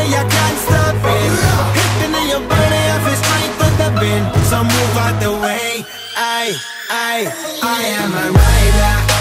way, I can't stop it. Hitting in your body, I feel strength with the wind. So move out the way. I am a rider.